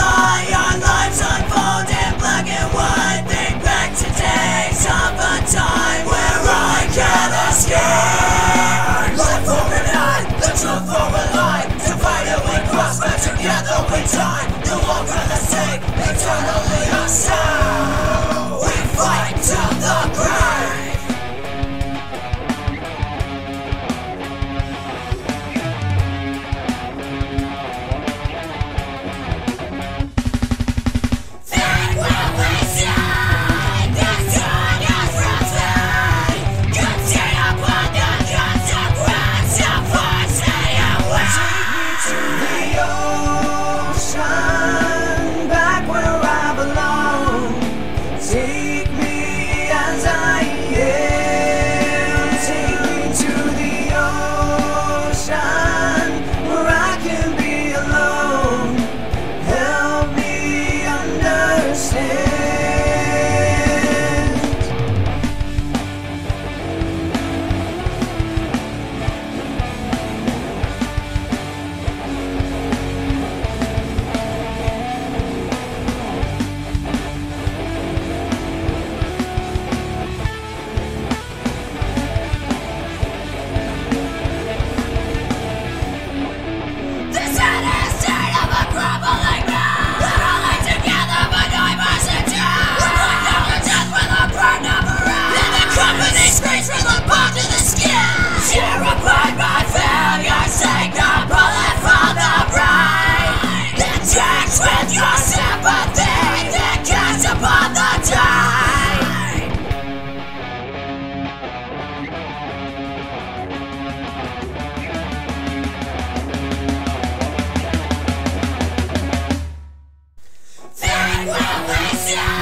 lie, our lives unfold in black and white. Think back to days of a time where I can't escape. Life for a night, the truth for a lie. Divided we cross, but together we die. No longer the same, eternally the same. We fight till the grave. Take me as I am. Take me to the ocean where I can be alone. Help me understand. Terrified by failure, take the bullet from the brain. Inject with your sympathy, then catch upon the tide. Think will we see?